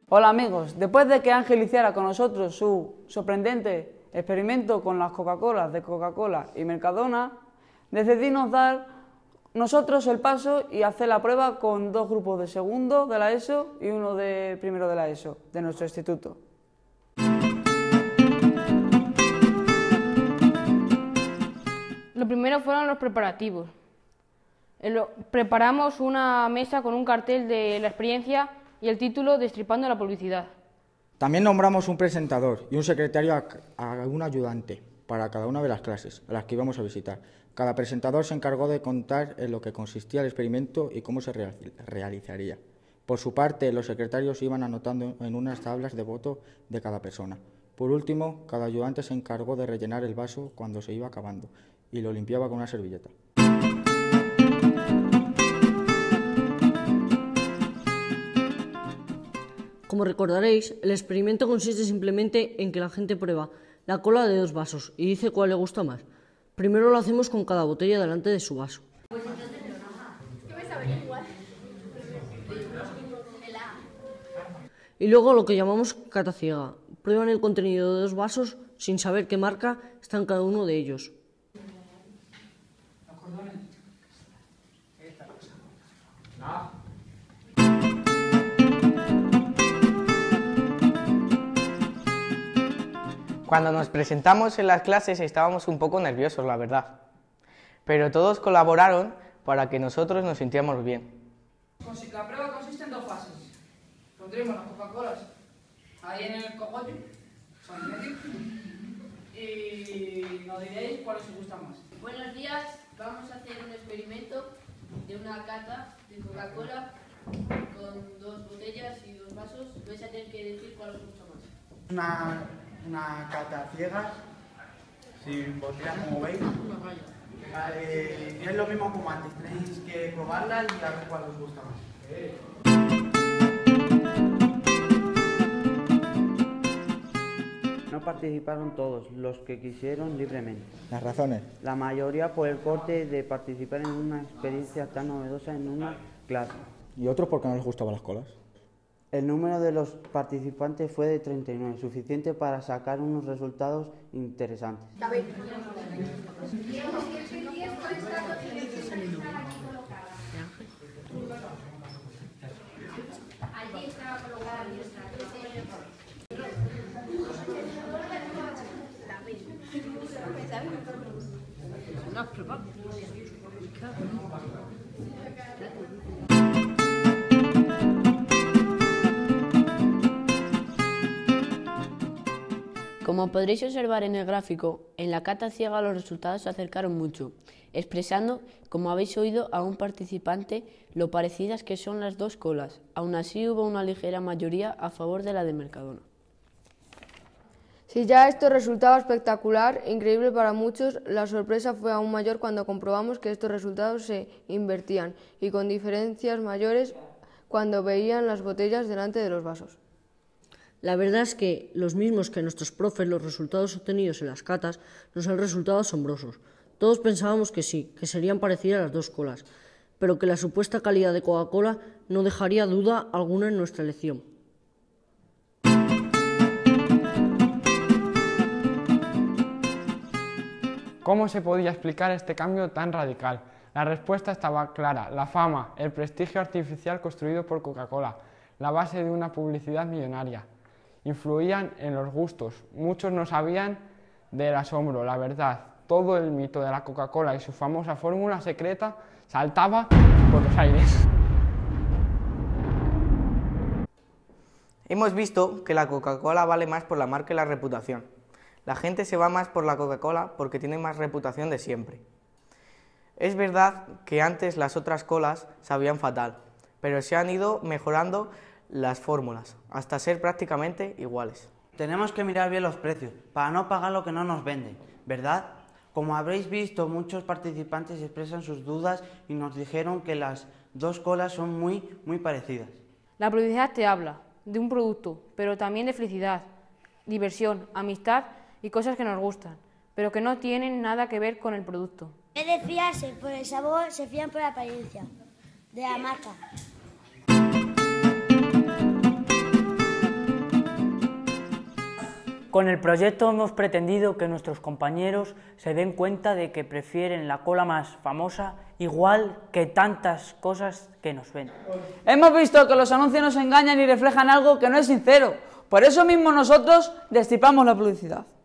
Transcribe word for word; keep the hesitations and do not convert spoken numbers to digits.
Hola amigos, después de que Ángel hiciera con nosotros su sorprendente experimento con las Coca-Colas de Coca-Cola y Mercadona, decidimos dar nosotros el paso y hacer la prueba con dos grupos de segundo de la ESO y uno de primero de la ESO, de nuestro instituto. Lo primero fueron los preparativos. Preparamos una mesa con un cartel de la experiencia y el título Destripando la publicidad. También nombramos un presentador y un secretario a, a un ayudante para cada una de las clases a las que íbamos a visitar. Cada presentador se encargó de contar en lo que consistía el experimento y cómo se realizaría. Por su parte, los secretarios iban anotando en unas tablas de voto de cada persona. Por último, cada ayudante se encargó de rellenar el vaso cuando se iba acabando y lo limpiaba con una servilleta. Como recordaréis, el experimento consiste simplemente en que la gente prueba la cola de dos vasos y dice cuál le gusta más. Primero lo hacemos con cada botella delante de su vaso. Y luego lo que llamamos cata ciega. Prueban el contenido de dos vasos sin saber qué marca está en cada uno de ellos. Cuando nos presentamos en las clases estábamos un poco nerviosos, la verdad. Pero todos colaboraron para que nosotros nos sintiéramos bien. La prueba consiste en dos fases. Pondremos las Coca-Colas ahí en el cogollo, y nos diréis cuál os gusta más. Buenos días, vamos a hacer un experimento de una cata de Coca-Cola con dos botellas y dos vasos. Vais a tener que decir cuál os gusta más. Una, una cata ciega, sin botellas como veis. Eh, es lo mismo como antes, tenéis que probarla y a ver cuál os gusta más. No participaron todos los que quisieron libremente. Las razones. La mayoría por el corte de participar en una experiencia tan novedosa en una clase. ¿Y otros por qué no les gustaban las colas? El número de los participantes fue de treinta y nueve, suficiente para sacar unos resultados interesantes. Como podréis observar en el gráfico, en la cata ciega los resultados se acercaron mucho, expresando, como habéis oído, a un participante lo parecidas que son las dos colas. Aún así hubo una ligera mayoría a favor de la de Mercadona. Si ya esto resultaba espectacular, increíble para muchos, la sorpresa fue aún mayor cuando comprobamos que estos resultados se invertían y con diferencias mayores cuando veían las botellas delante de los vasos. La verdad es que los mismos que nuestros profes, los resultados obtenidos en las catas nos han resultado asombrosos. Todos pensábamos que sí, que serían parecidas las dos colas, pero que la supuesta calidad de Coca-Cola no dejaría duda alguna en nuestra elección. ¿Cómo se podía explicar este cambio tan radical? La respuesta estaba clara: la fama, el prestigio artificial construido por Coca-Cola, la base de una publicidad millonaria. Influían en los gustos. Muchos no sabían del asombro, la verdad. Todo el mito de la Coca-Cola y su famosa fórmula secreta saltaba por los aires. Hemos visto que la Coca-Cola vale más por la marca y la reputación. La gente se va más por la Coca-Cola porque tiene más reputación de siempre. Es verdad que antes las otras colas sabían fatal, pero se han ido mejorando las fórmulas, hasta ser prácticamente iguales. Tenemos que mirar bien los precios, para no pagar lo que no nos venden, ¿verdad? Como habréis visto, muchos participantes expresan sus dudas y nos dijeron que las dos colas son muy, muy parecidas. La publicidad te habla de un producto, pero también de felicidad, diversión, amistad y cosas que nos gustan, pero que no tienen nada que ver con el producto. En vez de fiarse por el sabor, se fían por la apariencia de la marca. Con el proyecto hemos pretendido que nuestros compañeros se den cuenta de que prefieren la cola más famosa igual que tantas cosas que nos ven. Hemos visto que los anuncios nos engañan y reflejan algo que no es sincero. Por eso mismo nosotros destripamos la publicidad.